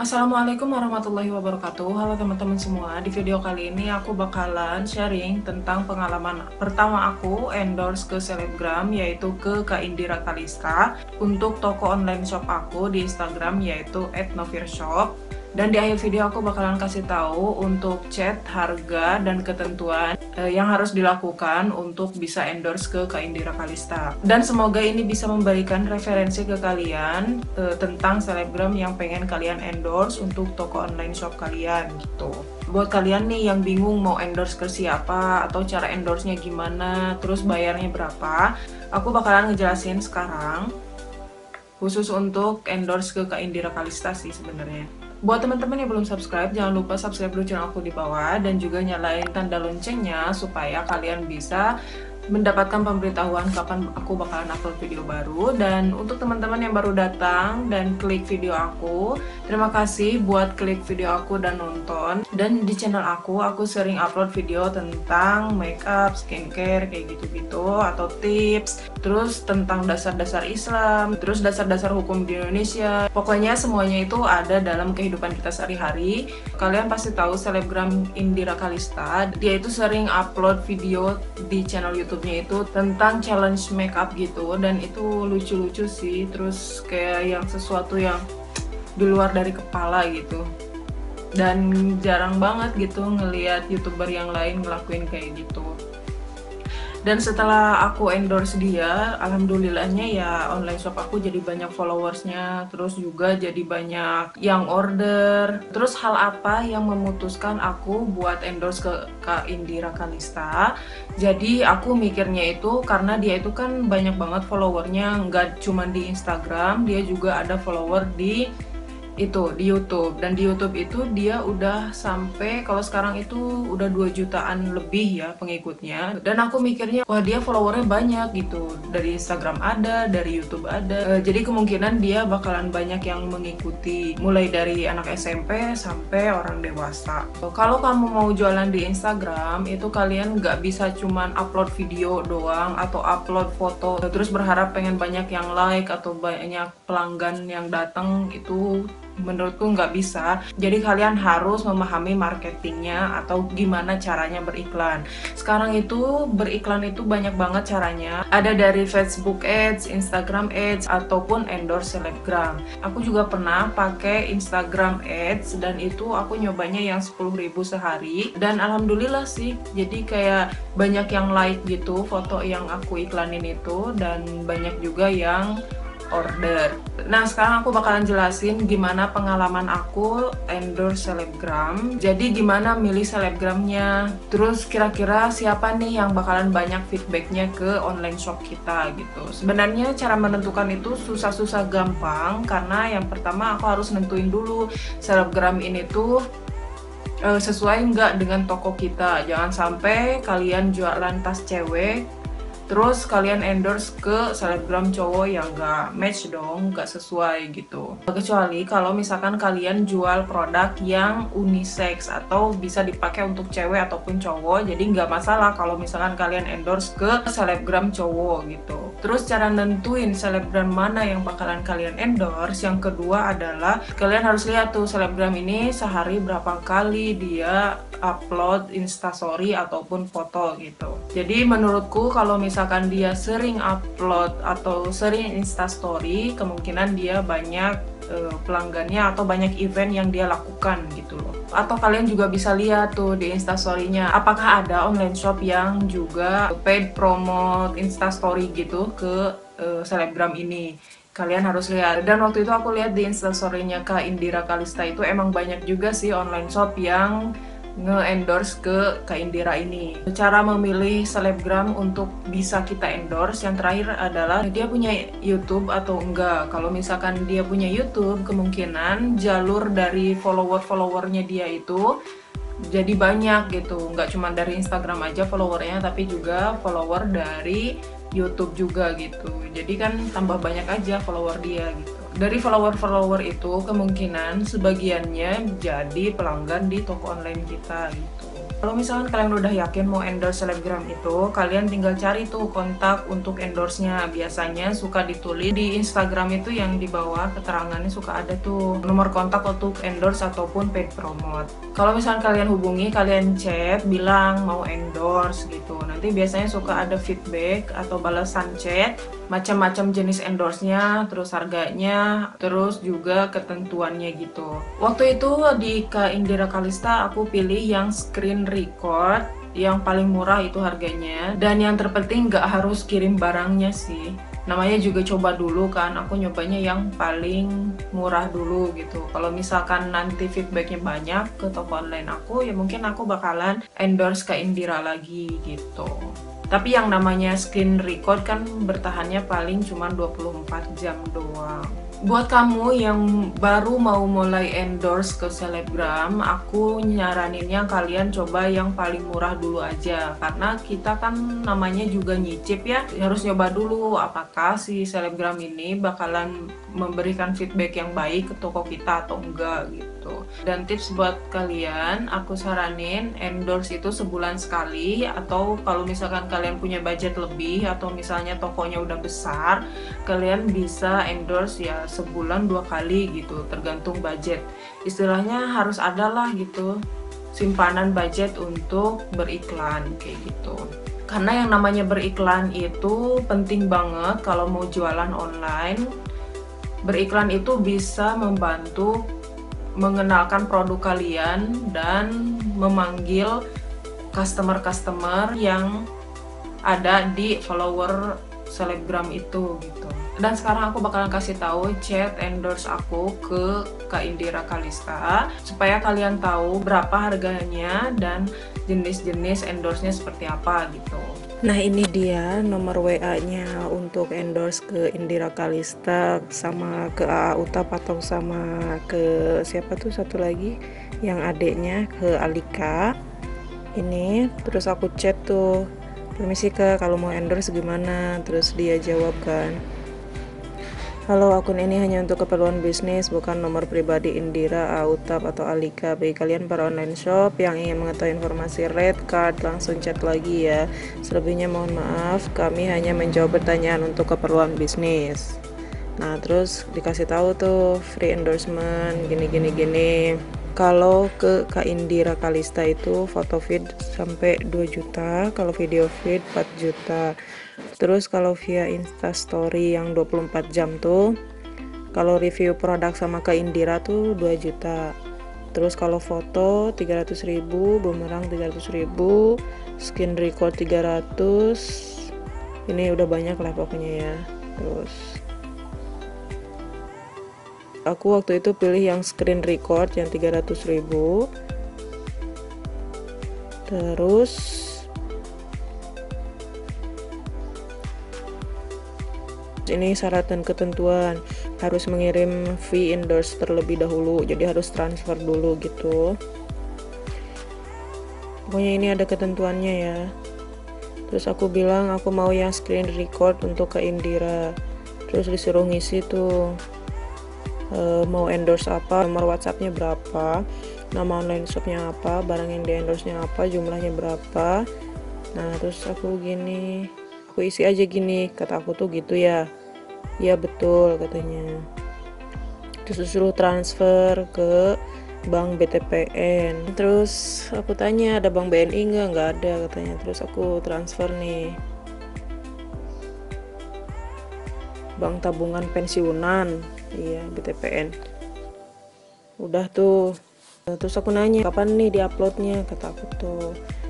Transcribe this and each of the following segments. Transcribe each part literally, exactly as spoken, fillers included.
Assalamualaikum warahmatullahi wabarakatuh. Halo teman-teman semua, di video kali ini aku bakalan sharing tentang pengalaman pertama aku endorse ke selebgram, yaitu ke Kak Indira Kalista untuk toko online shop aku di Instagram, yaitu et noviershop. Dan di akhir video aku bakalan kasih tahu untuk chat, harga, dan ketentuan eh, yang harus dilakukan untuk bisa endorse ke Kak Indira Kalista. Dan semoga ini bisa memberikan referensi ke kalian eh, tentang selebgram yang pengen kalian endorse untuk toko online shop kalian gitu. Buat kalian nih yang bingung mau endorse ke siapa atau cara endorse-nya gimana, terus bayarnya berapa, aku bakalan ngejelasin sekarang khusus untuk endorse ke Kak Indira Kalista sih sebenarnya. Buat teman-teman yang belum subscribe, jangan lupa subscribe dulu channel aku di bawah dan juga nyalain tanda loncengnya supaya kalian bisa mendapatkan pemberitahuan kapan aku bakalan upload video baru. Dan untuk teman-teman yang baru datang dan klik video aku, terima kasih buat klik video aku dan nonton. Dan di channel aku, aku sering upload video tentang makeup, skincare, kayak gitu-gitu, atau tips, terus tentang dasar-dasar Islam, terus dasar-dasar hukum di Indonesia. Pokoknya semuanya itu ada dalam kehidupan kita sehari-hari. Kalian pasti tahu selebgram Indira Kalista, dia itu sering upload video di channel YouTube-nya itu tentang challenge makeup gitu, dan itu lucu-lucu sih, terus kayak yang sesuatu yang di luar dari kepala gitu. Dan jarang banget gitu ngelihat YouTuber yang lain ngelakuin kayak gitu. Dan setelah aku endorse dia, alhamdulillahnya ya online shop aku jadi banyak followersnya, terus juga jadi banyak yang order. Terus hal apa yang memutuskan aku buat endorse ke Kak Indira Kalista? Jadi aku mikirnya itu karena dia itu kan banyak banget followernya, nggak cuma di Instagram, dia juga ada follower di itu di YouTube. Dan di YouTube itu dia udah sampai, kalau sekarang itu udah dua jutaan lebih ya pengikutnya. Dan aku mikirnya wah dia followernya banyak gitu, dari Instagram ada, dari YouTube ada, e, jadi kemungkinan dia bakalan banyak yang mengikuti, mulai dari anak S M P sampai orang dewasa. Kalau kamu mau jualan di Instagram itu kalian nggak bisa cuman upload video doang atau upload foto terus berharap pengen banyak yang like atau banyak pelanggan yang datang, itu menurutku nggak bisa. Jadi kalian harus memahami marketingnya atau gimana caranya beriklan. Sekarang itu beriklan itu banyak banget caranya. Ada dari Facebook Ads, Instagram Ads, ataupun endorse selebgram. Aku juga pernah pakai Instagram Ads dan itu aku nyobanya yang sepuluh ribu sehari. Dan alhamdulillah sih, jadi kayak banyak yang like gitu foto yang aku iklanin itu, dan banyak juga yang order. Nah sekarang aku bakalan jelasin gimana pengalaman aku endorse selebgram. Jadi gimana milih selebgramnya, terus kira-kira siapa nih yang bakalan banyak feedbacknya ke online shop kita gitu. Sebenarnya cara menentukan itu susah-susah gampang, karena yang pertama aku harus nentuin dulu selebgram ini tuh uh, sesuai nggak dengan toko kita. Jangan sampai kalian jualan tas cewek terus kalian endorse ke selebgram cowok yang gak match dong, gak sesuai gitu. Kecuali kalau misalkan kalian jual produk yang unisex atau bisa dipakai untuk cewek ataupun cowok, jadi nggak masalah kalau misalkan kalian endorse ke selebgram cowok gitu. Terus cara nentuin selebgram mana yang bakalan kalian endorse, yang kedua adalah kalian harus lihat tuh selebgram ini sehari berapa kali dia upload instastory ataupun foto gitu. Jadi menurutku kalau misalkan dia sering upload atau sering instastory, kemungkinan dia banyak uh, pelanggannya atau banyak event yang dia lakukan gitu loh. Atau kalian juga bisa lihat tuh di instastory-nya, apakah ada online shop yang juga paid promote instastory gitu ke uh, selebgram ini. Kalian harus lihat. Dan waktu itu aku lihat di instastory-nya Kak Indira Kalista itu emang banyak juga sih online shop yang nge-endorse ke Kak Indira ini. Cara memilih selebgram untuk bisa kita endorse, yang terakhir adalah dia punya YouTube atau enggak. Kalau misalkan dia punya YouTube, kemungkinan jalur dari follower-followernya dia itu jadi banyak gitu. Nggak cuma dari Instagram aja followernya, tapi juga follower dari YouTube juga gitu. Jadi kan tambah banyak aja follower dia gitu. Dari follower-follower itu kemungkinan sebagiannya jadi pelanggan di toko online kita gitu. Kalau misalkan kalian udah yakin mau endorse selebgram itu, kalian tinggal cari tuh kontak untuk endorse-nya. Biasanya suka ditulis di Instagram itu yang di bawah keterangannya suka ada tuh nomor kontak untuk endorse ataupun paid promote. Kalau misalkan kalian hubungi, kalian chat, bilang mau endorse gitu. Nanti biasanya suka ada feedback atau balasan chat, macam-macam jenis endorse-nya, terus harganya, terus juga ketentuannya gitu. Waktu itu di Kak Indira Kalista aku pilih yang screen record, yang paling murah itu harganya, dan yang terpenting nggak harus kirim barangnya sih. Namanya juga coba dulu kan, aku nyobanya yang paling murah dulu gitu. Kalau misalkan nanti feedbacknya banyak ke toko online aku, ya mungkin aku bakalan endorse Kak Indira lagi gitu. Tapi yang namanya screen record kan bertahannya paling cuma dua puluh empat jam doang. Buat kamu yang baru mau mulai endorse ke selebgram, aku nyaraninnya kalian coba yang paling murah dulu aja. Karena kita kan namanya juga nyicip ya, harus nyoba dulu apakah si selebgram ini bakalan memberikan feedback yang baik ke toko kita atau enggak gitu. Dan tips buat kalian, aku saranin endorse itu sebulan sekali, atau kalau misalkan kalian punya budget lebih atau misalnya tokonya udah besar, kalian bisa endorse ya sebulan dua kali gitu, tergantung budget. Istilahnya harus ada lah gitu simpanan budget untuk beriklan kayak gitu. Karena yang namanya beriklan itu penting banget kalau mau jualan online. Beriklan itu bisa membantu mengenalkan produk kalian dan memanggil customer-customer yang ada di follower selebgram itu gitu. Dan sekarang aku bakalan kasih tahu chat endorse aku ke Kak Indira Kalista supaya kalian tahu berapa harganya dan jenis-jenis endorse-nya seperti apa gitu. Nah, ini dia nomor W A-nya untuk endorse ke Indira Kalista sama ke A A Utap atau sama ke siapa tuh satu lagi yang adeknya, ke Alika. Ini terus aku chat tuh, permisi Kak, kalau mau endorse gimana? Terus dia jawab kan, halo, akun ini hanya untuk keperluan bisnis, bukan nomor pribadi Indira, A Utap, atau Alika. Bagi kalian para online shop yang ingin mengetahui informasi red card, langsung chat lagi ya. Selebihnya mohon maaf, kami hanya menjawab pertanyaan untuk keperluan bisnis. Nah, terus dikasih tahu tuh free endorsement, gini-gini gini. Kalau ke Kak Indira Kalista itu foto feed sampai dua juta, kalau video feed empat juta. Terus kalau via Instastory yang dua puluh empat jam tuh, kalau review produk sama Kak Indira tuh dua juta. Terus kalau foto tiga ratus ribu, bumerang tiga ratus ribu, screen record tiga ratus. Ini udah banyak lah pokoknya ya. Terus aku waktu itu pilih yang screen record yang tiga ratus ribu. Terus ini syarat dan ketentuan, harus mengirim fee endorse terlebih dahulu, jadi harus transfer dulu gitu. Pokoknya ini ada ketentuannya ya. Terus aku bilang aku mau yang screen record untuk Kak Indira. Terus disuruh ngisi tuh e, mau endorse apa, nomor WhatsAppnya berapa, nama online shopnya apa, barang yang di endorse nya apa, jumlahnya berapa. Nah terus aku gini, aku isi aja gini, kata aku tuh gitu ya. Ya betul katanya. Terus disuruh transfer ke bank B T P N. Terus aku tanya ada bank B N I enggak? Enggak ada katanya. Terus aku transfer nih, bank tabungan pensiunan, iya B T P N. Udah tuh. Terus aku nanya kapan nih diuploadnya, kata aku tuh.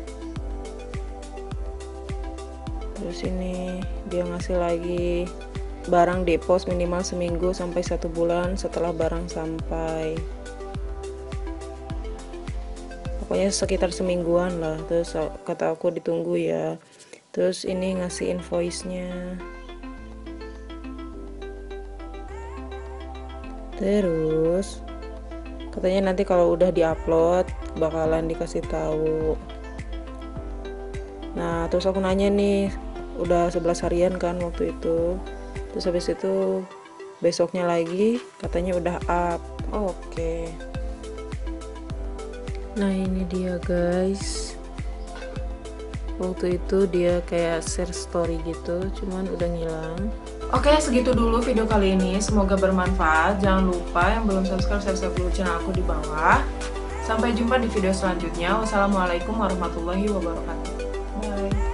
Terus ini dia ngasih lagi, barang di pos minimal seminggu sampai satu bulan setelah barang sampai. Pokoknya sekitar semingguan lah. Terus kata aku ditunggu ya. Terus ini ngasih invoice-nya. Terus katanya nanti kalau udah diupload bakalan dikasih tahu. Nah terus aku nanya nih, udah sebelas harian kan waktu itu. Terus habis itu besoknya lagi katanya udah up. Oh, oke okay. Nah ini dia guys, Waktu itu dia kayak share story gitu, cuman udah ngilang. Oke, segitu dulu video kali ini. Semoga bermanfaat. Jangan lupa yang belum subscribe, subscribe dulu channel aku di bawah. Sampai jumpa di video selanjutnya. Wassalamualaikum warahmatullahi wabarakatuh. Bye.